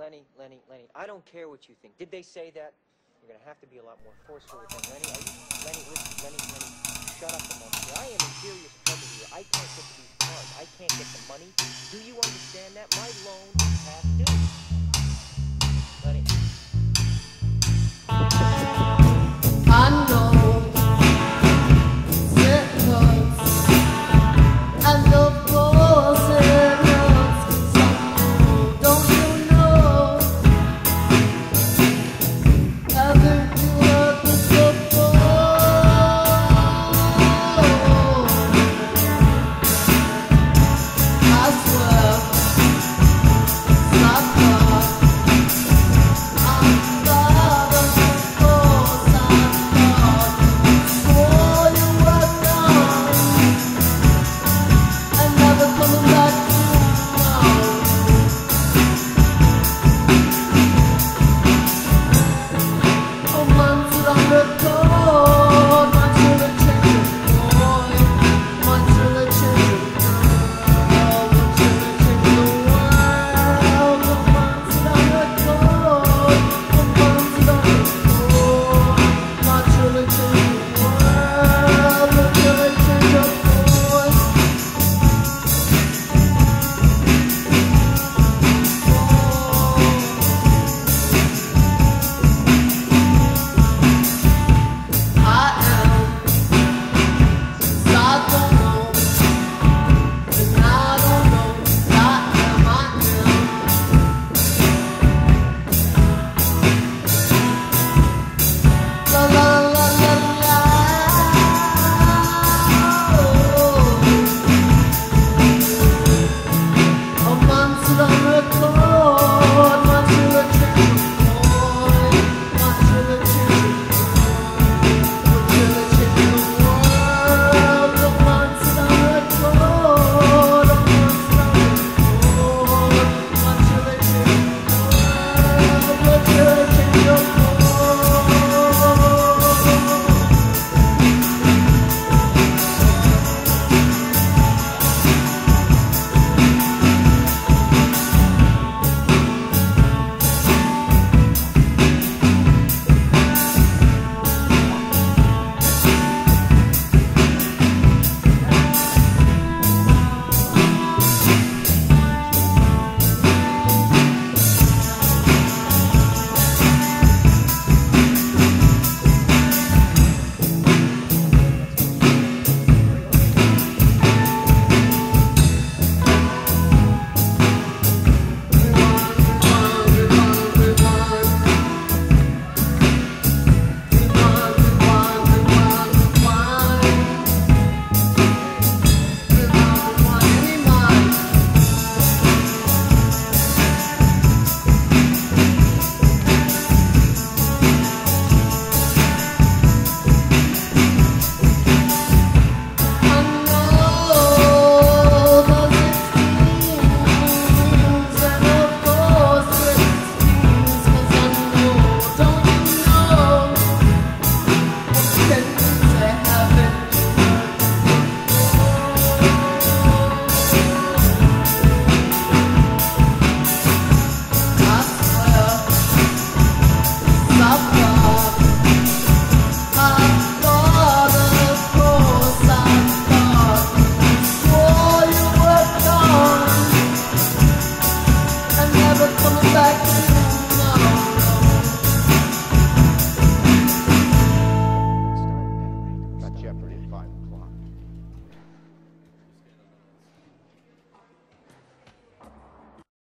Lenny, I don't care what you think. Did they say that? You're going to have to be a lot more forceful with them. Lenny, are you... Lenny, listen, Lenny, shut up a moment here. I am in serious trouble here. I can't get to these cars. I can't get the money. Do you understand that? My loan is past due.